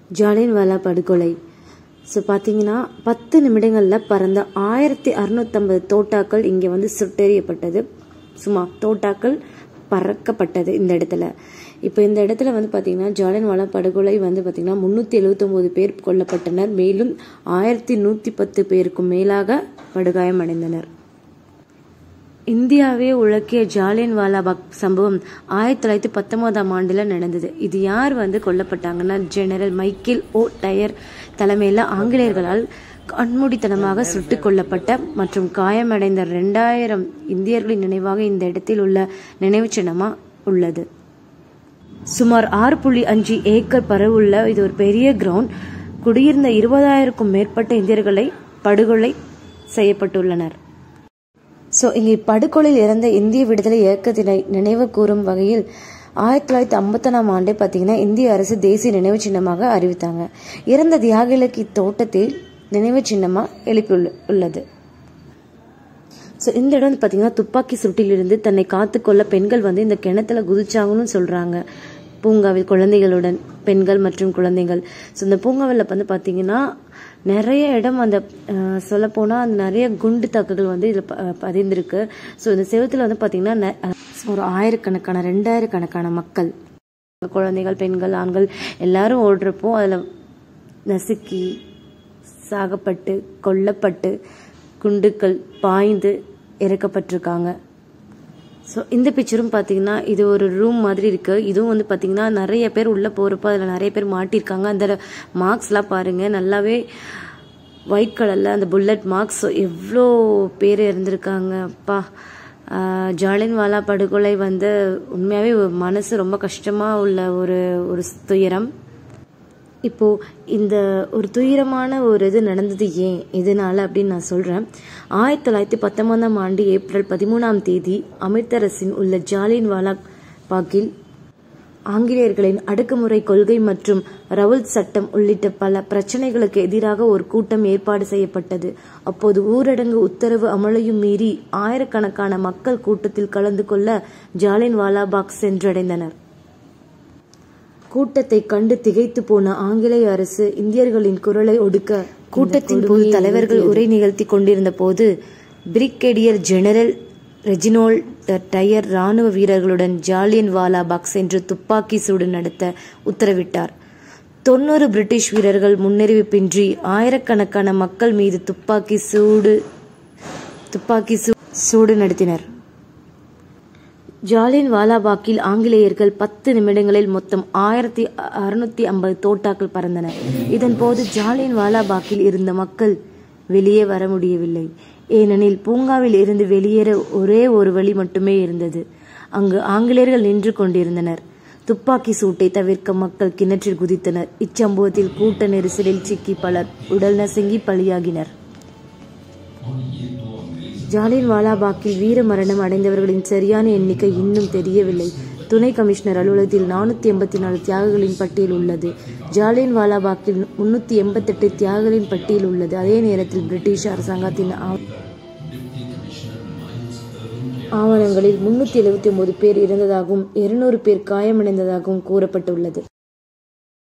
ஜாலியன்வாலா படுகொலை. ஸோ பார்த்தீங்கன்னா 10 நிமிடங்களில் பறந்த 1650 தோட்டாக்கள் இங்கே வந்து சுட்டெறியப்பட்டது. சும்மா தோட்டாக்கள் பறக்கப்பட்டது இந்த இடத்துல. இப்போ இந்த இடத்துல வந்து பார்த்தீங்கன்னா ஜாலியன்வாலா படுகொலை வந்து பார்த்தீங்கன்னா 379 பேர் கொல்லப்பட்டனர். மேலும் 1110 பேருக்கும் மேலாக படுகாயம் அடைந்தனர். இந்தியாவே உலக்கிய ஜாலியன்வாலா பாக் சம்பவம் 1919ஆம் ஆண்டுல நடந்தது. இது யார் வந்து கொல்லப்பட்டாங்கன்னா ஜெனரல் மைக்கேல் ஓ டயர் தலைமையில் ஆங்கிலேயர்களால் கண்மூடித்தனமாக சுட்டுக் கொல்லப்பட்ட மற்றும் காயமடைந்த 2000 இந்தியர்களின் நினைவாக இந்த இடத்தில் உள்ள நினைவு சின்னமா உள்ளது. சுமார் 6.5 ஏக்கர் பரவுள்ள இது ஒரு பெரிய கிரவுண்ட். குடியிருந்த 20,000க்கும் மேற்பட்ட இந்தியர்களை படுகொலை செய்யப்பட்டுள்ளனர். ஸோ இங்கே படுகொலையில் இறந்த இந்திய விடுதலை இயக்கத்தினை நினைவு கூறும் வகையில் 1951ஆம் ஆண்டே பார்த்தீங்கன்னா இந்திய அரசு தேசிய நினைவு சின்னமாக அறிவித்தாங்க. இறந்த தியாகிகளுக்கு இத்தோட்டத்தில் நினைவு சின்னமாக எழுப்பி உள்ளது. ஸோ இந்த இடம் வந்து பார்த்தீங்கன்னா துப்பாக்கி சூட்டிலிருந்து தன்னை காத்துக்கொள்ள பெண்கள் வந்து இந்த கிணத்துல குதிச்சாங்கன்னு சொல்றாங்க. பூங்காவில் குழந்தைகளுடன் பெண்கள் மற்றும் குழந்தைகள். ஸோ இந்த பூங்காவில் வந்து பார்த்தீங்கன்னா நிறைய இடம் அந்த சொல்லப்போனால் அந்த நிறைய குண்டு தாக்குகள் வந்து இதில் பதிந்திருக்கு. ஸோ இந்த செவத்தில் வந்து பார்த்தீங்கன்னா ஒரு 1000கணக்கான 2000 கணக்கான மக்கள், குழந்தைகள், பெண்கள், ஆண்கள் எல்லாரும் ஓடுறப்போ அதில் நசுக்கி சாகப்பட்டு கொல்லப்பட்டு குண்டுக்கள் பாய்ந்து இறக்கப்பட்டிருக்காங்க. ஸோ இந்த பிக்சரும் பார்த்தீங்கன்னா இது ஒரு ரூம் மாதிரி இருக்கு. இதுவும் வந்து பார்த்தீங்கன்னா நிறைய பேர் உள்ள போறப்போ அதில் நிறைய பேர் மாட்டிருக்காங்க. அந்த மார்க்ஸ்லாம் பாருங்க, நல்லாவே ஒயிட் கலர்ல அந்த புல்லட் மார்க்ஸ். எவ்வளோ பேர் இருந்திருக்காங்க அப்பா. ஜாலியன்வாலா படுகொலை வந்து உண்மையாவே மனசு ரொம்ப கஷ்டமா உள்ள ஒரு துயரம். இப்போ இந்த ஒரு துயரமான ஒரு இது நடந்தது ஏன் எதனால அப்படின்னு நான் சொல்றேன். 1919ஆம் ஆண்டு ஏப்ரல் 13ஆம் தேதி அமிர்தசரஸில் உள்ள ஜாலியன்வாலா பாக்கில் ஆங்கிலேயர்களின் அடக்குமுறை கொள்கை மற்றும் ரவுல்ட் சட்டம் உள்ளிட்ட பல பிரச்சனைகளுக்கு எதிராக ஒரு கூட்டம் ஏற்பாடு செய்யப்பட்டது. அப்போது ஊரடங்கு உத்தரவு அமலையும் மீறி ஆயிரக்கணக்கான மக்கள் கூட்டத்தில் கலந்து கொள்ள ஜாலியன்வாலா பாக் சென்றடைந்தனர். கூட்டத்தை கண்டு திகைத்து போன ஆங்கிலேய அரசு இந்தியர்களின் குரலை ஒடுக்க கூட்டத்தின் போது தலைவர்கள் உரை நிகழ்த்தி கொண்டிருந்த போது பிரிகேடியர் ஜெனரல் ரெஜினோல்ட் டயர் ராணுவ வீரர்களுடன் ஜாலியன்வாலா பாக் சென்று துப்பாக்கி சூடு நடத்த உத்தரவிட்டார். 90 பிரிட்டிஷ் வீரர்கள் முன்னறிவிப்பின்றி ஆயிரக்கணக்கான மக்கள் மீது துப்பாக்கி சூடு நடத்தினர். ஜாலியன்வாலா பாக்கில் ஆங்கிலேயர்கள் 10 நிமிடங்களில் மொத்தம் 1650 தோட்டாக்கள் பறந்தன. இதன் போது ஜாலியன்வாலா பாக்கில் இருந்த மக்கள் வெளியே வர முடியவில்லை. ஏனெனில் பூங்காவில் இருந்து வெளியேற ஒரே ஒரு வழி மட்டுமே இருந்தது. அங்கு ஆங்கிலேயர்கள் நின்று கொண்டிருந்தனர். துப்பாக்கி சூட்டை தவிர்க்க மக்கள் கிணற்றில் குதித்தனர். இச்சம்பவத்தில் கூட்ட நெரிசலில் சிக்கி பலர் உடல் நசுங்கி பலியாகினர். ஜாலியன்வாலா பாக்கில் வீர மரணம் அடைந்தவர்களின் சரியான எண்ணிக்கை இன்னும் தெரியவில்லை. துணை கமிஷனர் அலுவலகத்தில் 484 தியாகிகளின் பட்டியல் உள்ளது. ஜாலியன்வாலா பாக்கில் 388 தியாகிகளின் பட்டியல் உள்ளது. அதே நேரத்தில் பிரிட்டிஷ் அரசாங்கத்தின் ஆவணங்களில் 379 பேர் இறந்ததாகவும் 200 பேர் காயமடைந்ததாகவும் கூறப்பட்டுள்ளது.